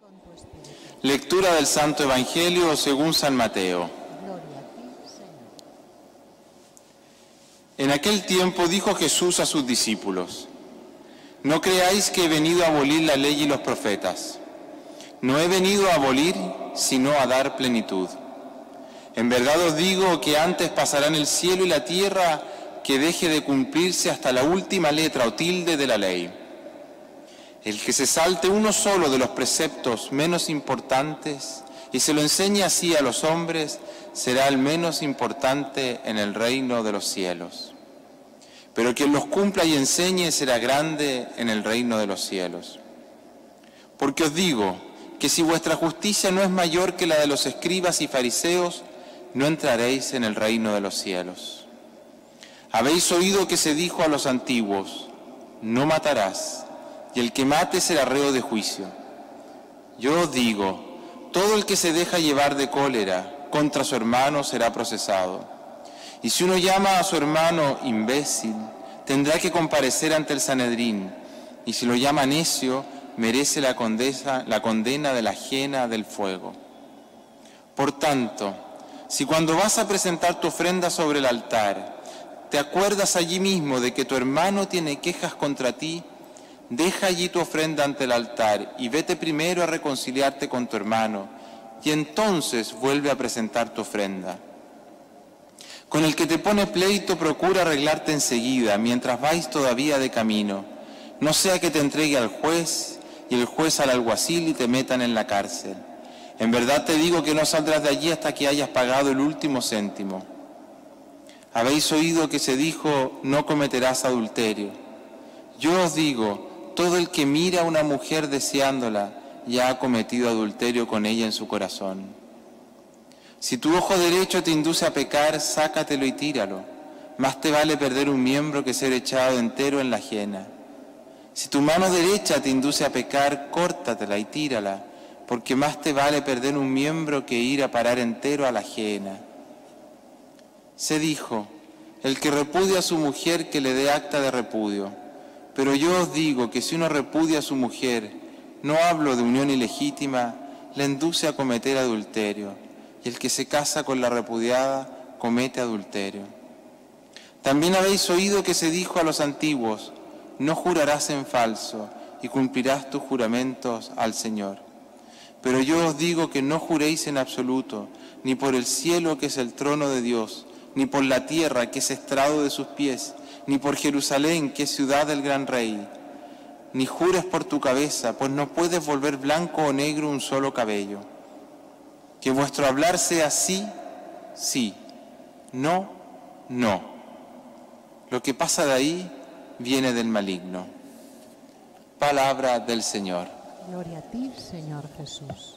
Lectura del Santo Evangelio según San Mateo. En aquel tiempo dijo Jesús a sus discípulos: No creáis que he venido a abolir la ley y los profetas. No he venido a abolir, sino a dar plenitud. En verdad os digo que antes pasarán el cielo y la tierra que deje de cumplirse hasta la última letra o tilde de la ley. El que se salte uno solo de los preceptos menos importantes y se lo enseñe así a los hombres, será el menos importante en el reino de los cielos. Pero quien los cumpla y enseñe será grande en el reino de los cielos. Porque os digo que si vuestra justicia no es mayor que la de los escribas y fariseos, no entraréis en el reino de los cielos. Habéis oído que se dijo a los antiguos: no matarás, y el que mate será reo de juicio. Yo os digo, todo el que se deja llevar de cólera contra su hermano será procesado. Y si uno llama a su hermano imbécil, tendrá que comparecer ante el Sanedrín, y si lo llama necio, merece la condena de la ajena del fuego. Por tanto, si cuando vas a presentar tu ofrenda sobre el altar, te acuerdas allí mismo de que tu hermano tiene quejas contra ti, deja allí tu ofrenda ante el altar y vete primero a reconciliarte con tu hermano, y entonces vuelve a presentar tu ofrenda. Con el que te pone pleito, procura arreglarte enseguida, mientras vais todavía de camino, no sea que te entregue al juez y el juez al alguacil y te metan en la cárcel. En verdad te digo que no saldrás de allí hasta que hayas pagado el último céntimo. Habéis oído que se dijo: no cometerás adulterio. Yo os digo, todo el que mira a una mujer deseándola ya ha cometido adulterio con ella en su corazón. Si tu ojo derecho te induce a pecar, sácatelo y tíralo. Más te vale perder un miembro que ser echado entero en la ajena. Si tu mano derecha te induce a pecar, córtatela y tírala, porque más te vale perder un miembro que ir a parar entero a la ajena. Se dijo: el que repudia a su mujer, que le dé acta de repudio. Pero yo os digo que si uno repudia a su mujer, no hablo de unión ilegítima, la induce a cometer adulterio, y el que se casa con la repudiada comete adulterio. También habéis oído que se dijo a los antiguos: no jurarás en falso, y cumplirás tus juramentos al Señor. Pero yo os digo que no juréis en absoluto, ni por el cielo, que es el trono de Dios, ni por la tierra, que es estrado de sus pies, ni por Jerusalén, que es ciudad del gran rey. Ni jures por tu cabeza, pues no puedes volver blanco o negro un solo cabello. Que vuestro hablar sea sí, sí, no, no. Lo que pasa de ahí viene del maligno. Palabra del Señor. Gloria a ti, Señor Jesús.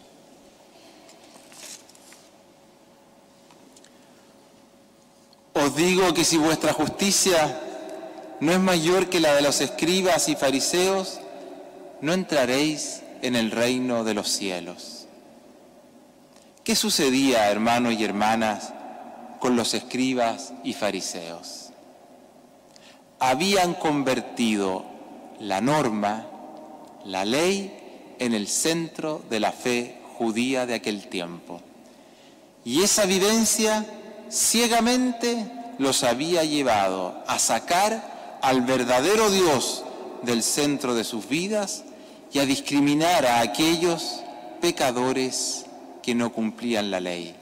Os digo que si vuestra justicia no es mayor que la de los escribas y fariseos, no entraréis en el reino de los cielos. ¿Qué sucedía, hermanos y hermanas, con los escribas y fariseos? Habían convertido la norma, la ley, en el centro de la fe judía de aquel tiempo. Y esa vivencia ciegamente los había llevado a sacar al verdadero Dios del centro de sus vidas y a discriminar a aquellos pecadores que no cumplían la ley.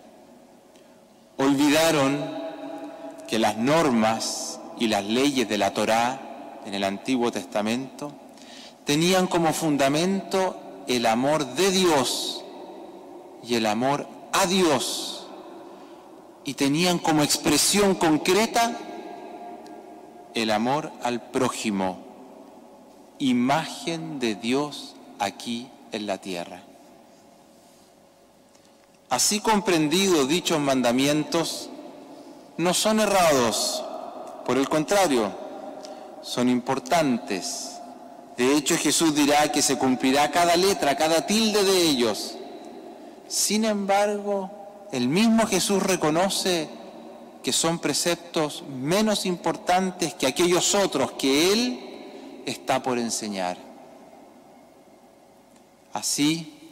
Olvidaron que las normas y las leyes de la Torá en el Antiguo Testamento tenían como fundamento el amor de Dios y el amor a Dios, y tenían como expresión concreta el amor al prójimo, imagen de Dios aquí en la tierra. Así comprendidos, dichos mandamientos no son errados, por el contrario, son importantes. De hecho, Jesús dirá que se cumplirá cada letra, cada tilde de ellos. Sin embargo, el mismo Jesús reconoce que son preceptos menos importantes que aquellos otros que Él está por enseñar. Así,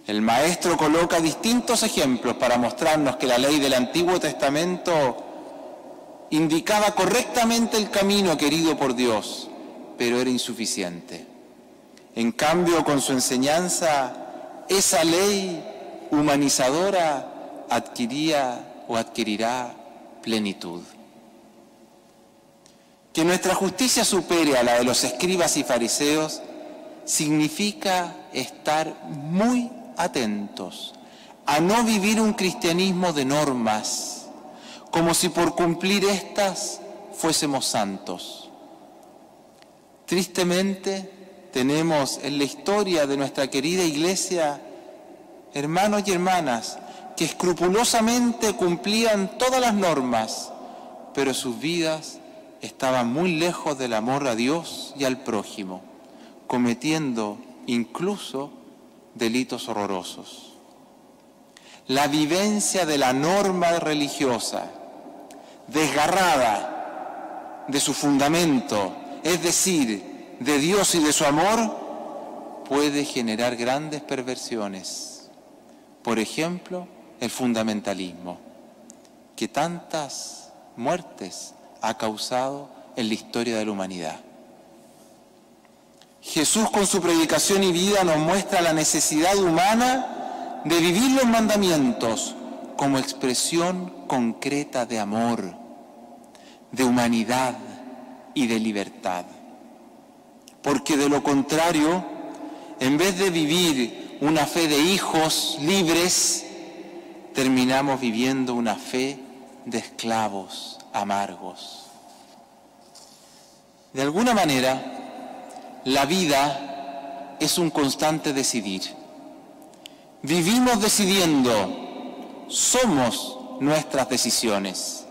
El maestro coloca distintos ejemplos para mostrarnos que la ley del Antiguo Testamento indicaba correctamente el camino querido por Dios, pero era insuficiente. En cambio, con su enseñanza, esa ley humanizadora adquirirá plenitud. Que nuestra justicia supere a la de los escribas y fariseos significa estar muy atentos a no vivir un cristianismo de normas, como si por cumplir estas fuésemos santos. Tristemente, tenemos en la historia de nuestra querida Iglesia hermanos y hermanas que escrupulosamente cumplían todas las normas, pero sus vidas estaban muy lejos del amor a Dios y al prójimo, cometiendo incluso delitos horrorosos. La vivencia de la norma religiosa, desgarrada de su fundamento, es decir, de Dios y de su amor, puede generar grandes perversiones. Por ejemplo, el fundamentalismo, que tantas muertes ha causado en la historia de la humanidad. Jesús, con su predicación y vida, nos muestra la necesidad humana de vivir los mandamientos como expresión concreta de amor, de humanidad y de libertad. Porque de lo contrario, en vez de vivir una fe de hijos libres, terminamos viviendo una fe de esclavos amargos. De alguna manera, la vida es un constante decidir. Vivimos decidiendo, somos nuestras decisiones.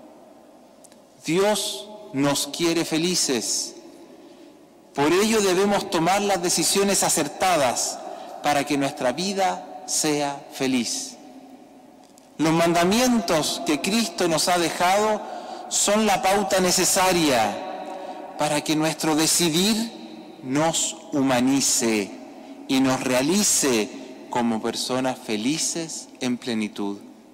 Dios nos quiere felices. Por ello debemos tomar las decisiones acertadas para que nuestra vida sea feliz. Los mandamientos que Cristo nos ha dejado son la pauta necesaria para que nuestro decidir nos humanice y nos realice como personas felices en plenitud.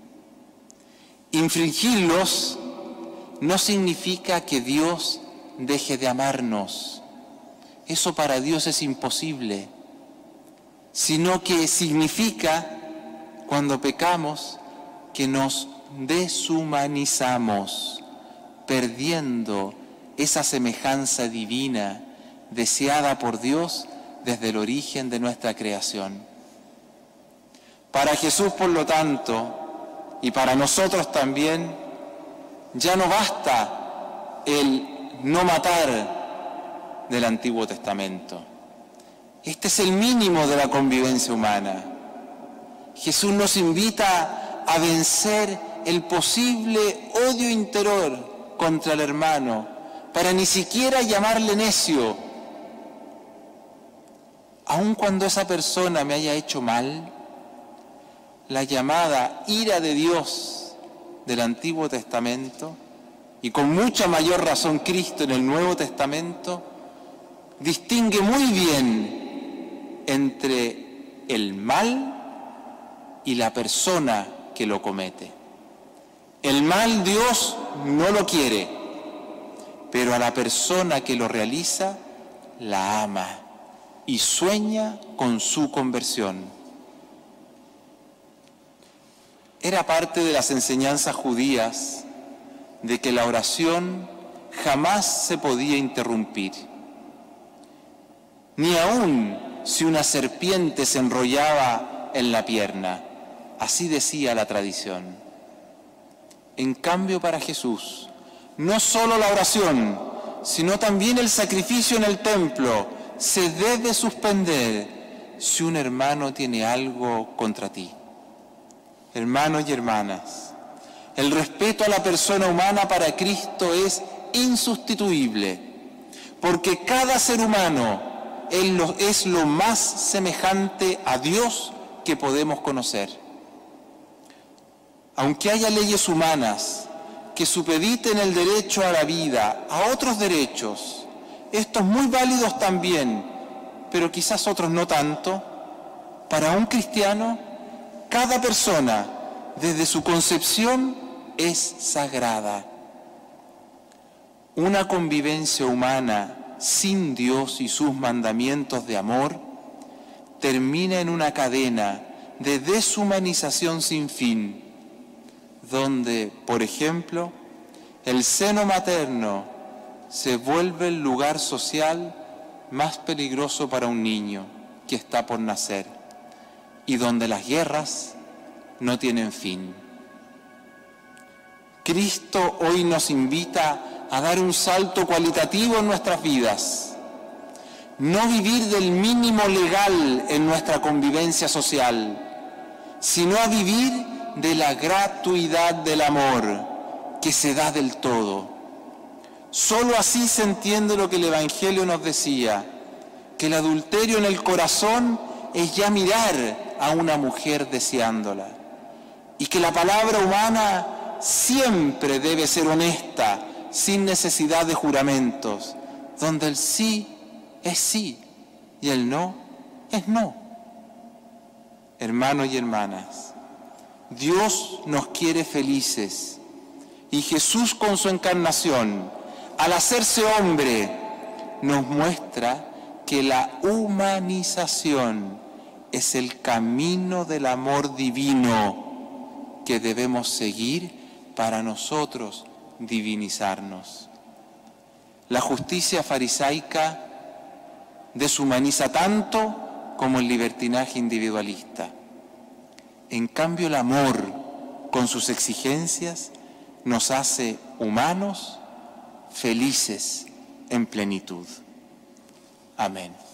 Infringirlos no significa que Dios deje de amarnos. Eso para Dios es imposible, sino que significa, cuando pecamos, que nos deshumanizamos, perdiendo esa semejanza divina deseada por Dios desde el origen de nuestra creación. Para Jesús, por lo tanto, y para nosotros también, ya no basta el no matar del Antiguo Testamento. Este es el mínimo de la convivencia humana. Jesús nos invita a vencer el posible odio interior contra el hermano, para ni siquiera llamarle necio, aun cuando esa persona me haya hecho mal. La llamada ira de Dios del Antiguo Testamento, y con mucha mayor razón Cristo en el Nuevo Testamento, distingue muy bien entre el mal y la persona que lo comete. El mal Dios no lo quiere, pero a la persona que lo realiza la ama y sueña con su conversión. Era parte de las enseñanzas judías de que la oración jamás se podía interrumpir, ni aun si una serpiente se enrollaba en la pierna. Así decía la tradición. En cambio, para Jesús, no solo la oración, sino también el sacrificio en el templo se debe suspender si un hermano tiene algo contra ti. Hermanos y hermanas, el respeto a la persona humana para Cristo es insustituible, porque cada ser humano es lo más semejante a Dios que podemos conocer. Aunque haya leyes humanas que supediten el derecho a la vida a otros derechos, estos muy válidos también, pero quizás otros no tanto, Para un cristiano, cada persona, desde su concepción, es sagrada. Una convivencia humana sin Dios y sus mandamientos de amor termina en una cadena de deshumanización sin fin, donde, por ejemplo, el seno materno se vuelve el lugar social más peligroso para un niño que está por nacer y donde las guerras no tienen fin. Cristo hoy nos invita a dar un salto cualitativo en nuestras vidas, no vivir del mínimo legal en nuestra convivencia social, sino a vivir de la gratuidad del amor que se da del todo. Solo así se entiende lo que el Evangelio nos decía, que el adulterio en el corazón es ya mirar a una mujer deseándola, y que la palabra humana siempre debe ser honesta, sin necesidad de juramentos, donde el sí es sí y el no es no. Hermanos y hermanas, Dios nos quiere felices y Jesús con su encarnación, al hacerse hombre, nos muestra que la humanización es el camino del amor divino que debemos seguir para nosotros divinizarnos. La justicia farisaica deshumaniza tanto como el libertinaje individualista. En cambio, el amor, con sus exigencias, nos hace humanos, felices en plenitud. Amén.